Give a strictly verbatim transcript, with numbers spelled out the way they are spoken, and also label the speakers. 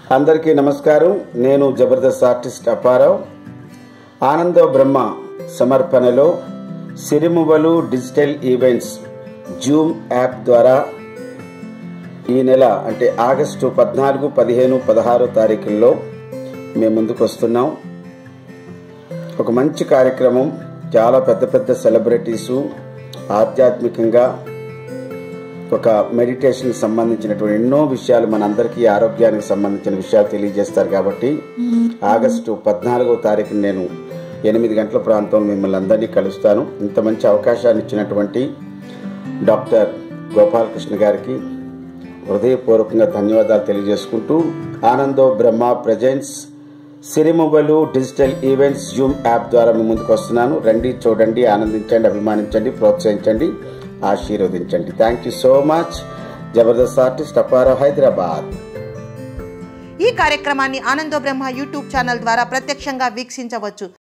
Speaker 1: అందరికీ నమస్కారం. నేను జబర్దస్త్ ఆర్టిస్ట్ అప్పారావు. ఆనందో బ్రహ్మ సమర్పణలో Sirimuvvalu digital events Zoom app ద్వారా ఈ నెల అంటే ఆగస్టు పద్నాలుగు పదిహేను పదహారో తారీఖుల్లో మేము ముందుకు వస్తున్నాం. ఒక మంచి కార్యక్రమం. చాలా పెద్ద పెద్ద సెలబ్రిటీసు ఆధ్యాత్మికంగా ఒక మెడిటేషన్ సంబంధించినటువంటి ఎన్నో విషయాలు మనందరికీ ఆరోగ్యానికి సంబంధించిన విషయాలు తెలియజేస్తారు. కాబట్టి ఆగస్టు పద్నాలుగో తారీఖు నేను ఎనిమిది గంటల ప్రాంతం మిమ్మల్ని అందరినీ కలుస్తాను. ఇంత మంచి అవకాశాన్ని ఇచ్చినటువంటి డాక్టర్ గోపాలకృష్ణ గారికి హృదయపూర్వకంగా ధన్యవాదాలు తెలియజేసుకుంటూ, Anando Brahma presents Sirimuvvalu digital events Zoom app ద్వారా మీ ముందుకు వస్తున్నాను. రండి, చూడండి, ఆనందించండి, అభిమానించండి, ప్రోత్సహించండి, ఆశీర్వదించండి. Thank you so much. Jabardasth artist Apparao, Hyderabad.
Speaker 2: ఈ కార్యక్రమాన్ని ఆనందో బ్రహ్మ యూట్యూబ్ ఛానల్ ద్వారా ప్రత్యక్షంగా వీక్షించవచ్చు.